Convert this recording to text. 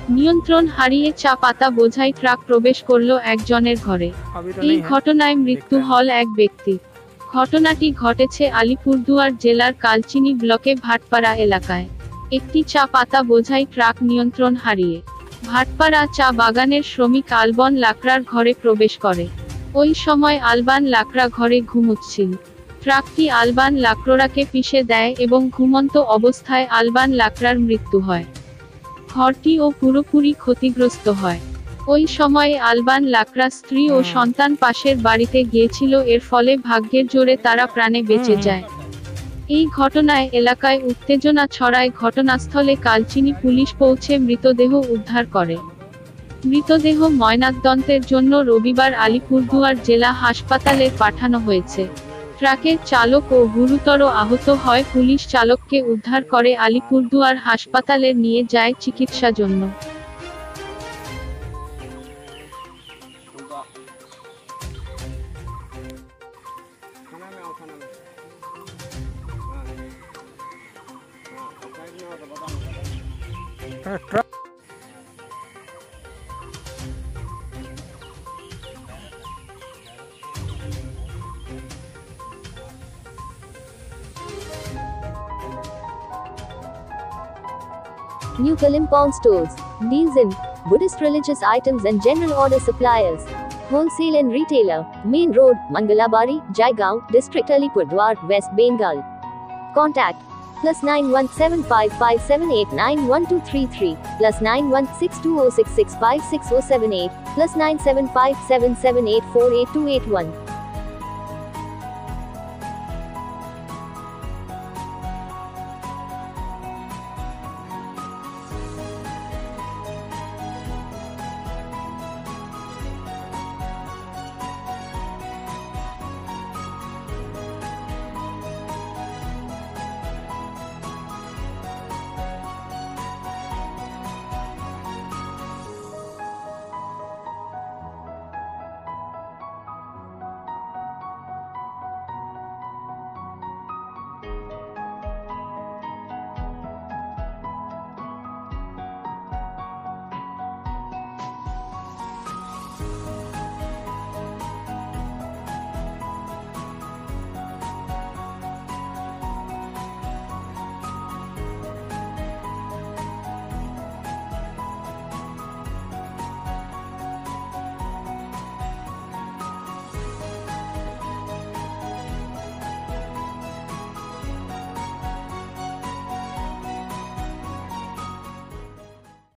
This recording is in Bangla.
নিয়ন্ত্রণ হারিয়ে চা পাতা বোঝাই ট্রাক প্রবেশ করল একজনের ঘরে। এই ঘটনায় মৃত্যু হল এক ব্যক্তি। ঘটনাটি ঘটেছে আলিপুরদুয়ার জেলার কালচিনি ব্লকে ভাটপাড়া এলাকায়। একটি চা পাতা বোঝাই ট্রাক নিয়ন্ত্রণ হারিয়ে ভাটপাড়া চা বাগানের শ্রমিক আলবন লাকড়ার ঘরে প্রবেশ করে। ওই সময় আলবান লাকড়া ঘরে ঘুমুচ্ছিল। ট্রাকটি আলবান লাকড়াকে পিষে দেয় এবং ঘুমন্ত অবস্থায় আলবান লাকড়ার মৃত্যু হয়। ঘরটিও পুরোপুরি ক্ষতিগ্রস্ত হয়। ওই সময়ে আলবান লাকড়া স্ত্রী ও সন্তান পাশের বাড়িতে গিয়েছিল, এর ফলে ভাগ্যের জোরে তারা প্রাণে বেঁচে যায়। এই ঘটনায় এলাকায় উত্তেজনা ছড়ায়। ঘটনাস্থলে কালচিনি পুলিশ পৌঁছে মৃতদেহ উদ্ধার করে। মৃতদেহ ময়নাতদন্তের জন্য রবিবার আলিপুরদুয়ার জেলা হাসপাতালে পাঠানো হয়েছে। ট্রাকের চালক ও গুরুতর আহত হয়। পুলিশ চালককে উদ্ধার করে আলিপুরদুয়ার হাসপাতালে নিয়ে যায় চিকিৎসা জন্য। New Kalimpong stores deals in Buddhist religious items and general order suppliers. Wholesale and retailer. Main Road, Mangalabari, Jaigaon, District Alipurduar, West Bengal. Contact +917557891233, +916206656078, +97577848281.